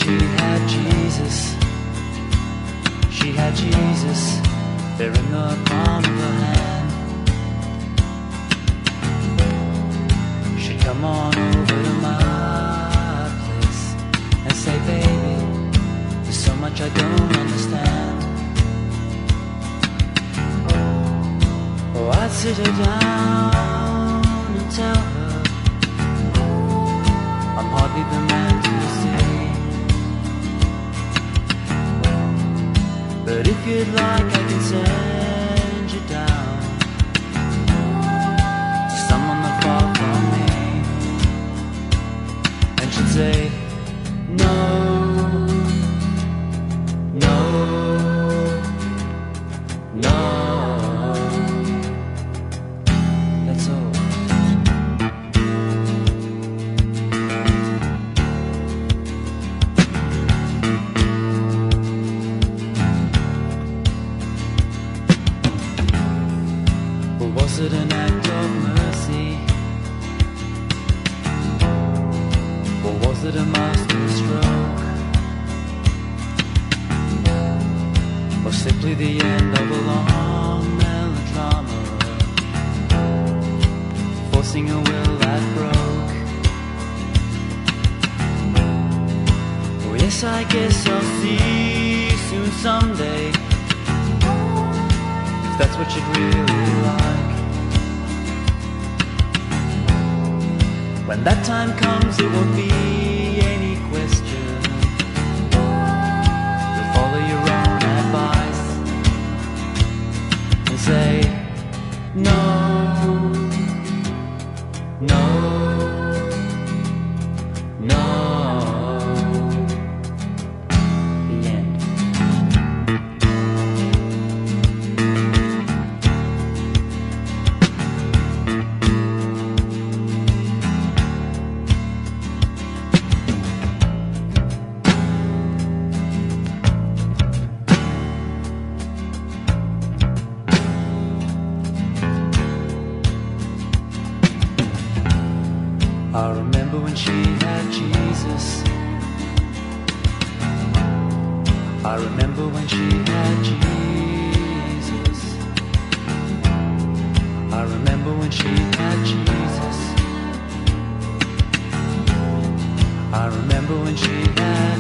she had Jesus. She had Jesus there in the palm of her hand. She'd come on over to my place and say, baby, there's so much I don't understand. Oh, I'd sit her down and tell her I'm hardly the man to see. But if you'd like, I can send you down to someone not far from me. And she'd say, no, no, no. That's all. Was it an act of mercy? Or was it a master stroke? Or simply the end of a long melodrama, forcing a will that broke? Oh yes, I guess I'll see soon someday, if that's what you'd really like. When that time comes, it won't be any question. You'll follow your own advice and say, no, no, no. The end. I remember when she had Jesus. I remember when she had Jesus. I remember when she had Jesus. I remember when she had